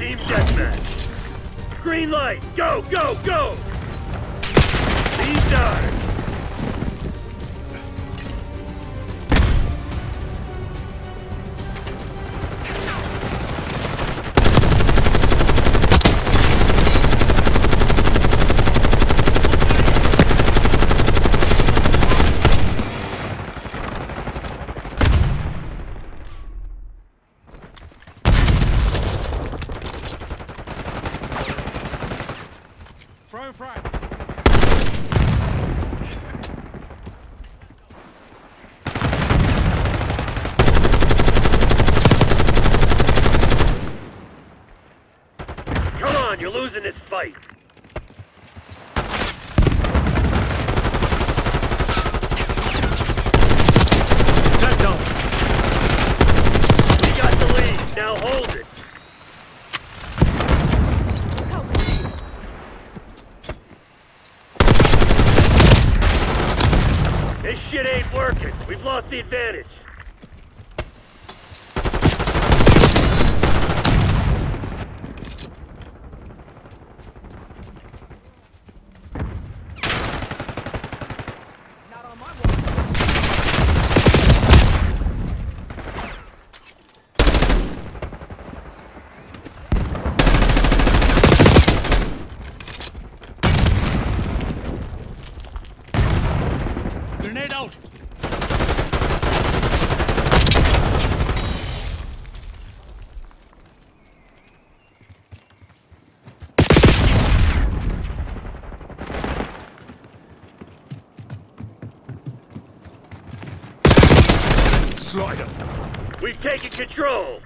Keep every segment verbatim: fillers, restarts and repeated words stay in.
Team deathmatch. Green light. Go, go, go! Lead dive. Throwing frag. Come on, you're losing this fight. That don't. We got the lead. Now hold it. This shit ain't working. We've lost the advantage. Not on my watch. Grenade out. Slider. We've taken control.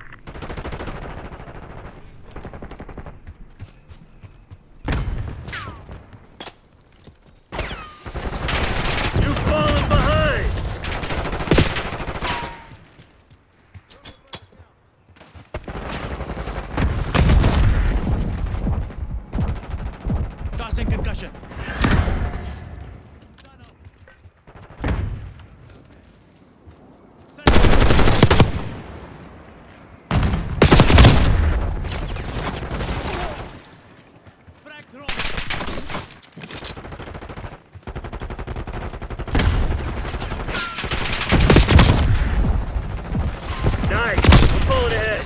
You've fallen behind. Tossing concussion. Frag thrown. Nice. We're pulling ahead.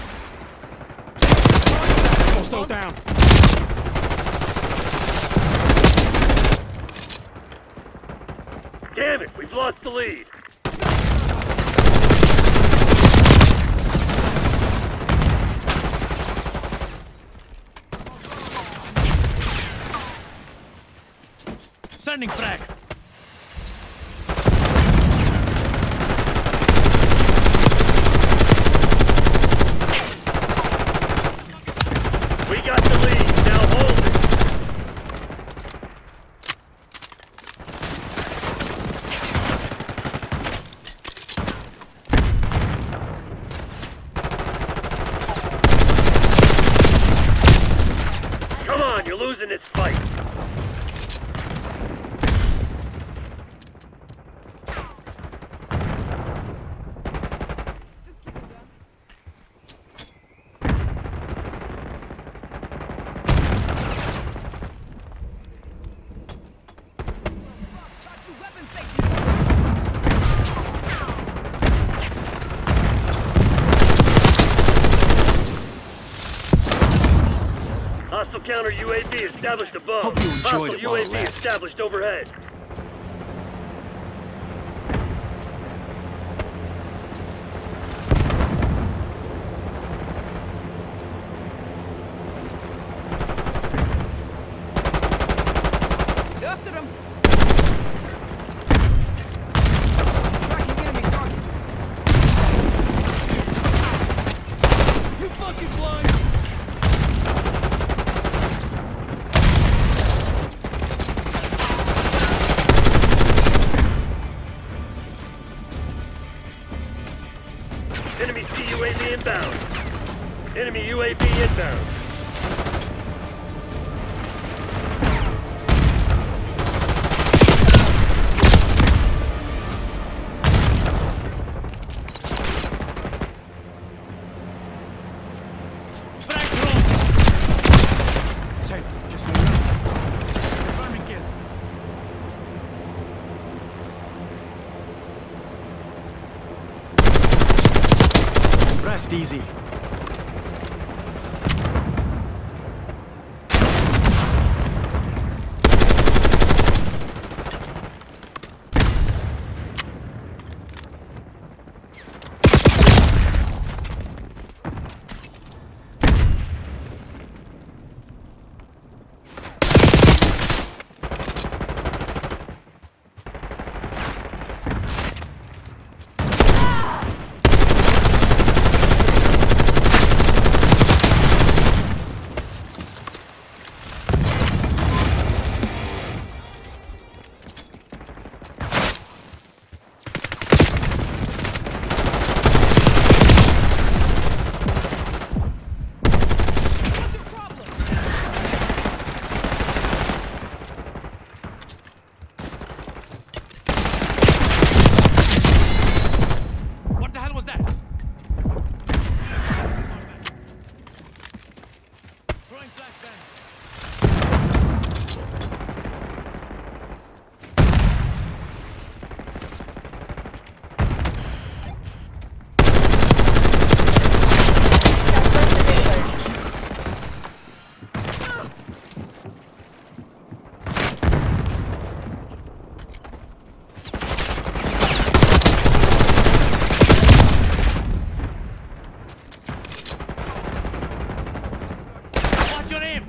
Also down. Damn it, we've lost the lead. Sending frag. We got the lead. Now hold it. Come on, you're losing this fight. Just keep it down. Got you weapon safety. Hostile counter U A V established above. Hope you enjoyed Hostile it while it U A V lasted. established overhead. Dusted him. Tracking enemy target. You fucking blind. Enemy C U A V inbound. Enemy U A V inbound. Frag thrown. Rest easy. What the hell was that? Throwing flashbang. Watch your aim.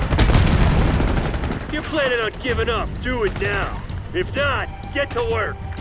If you're planning on giving up, do it now. If not, get to work.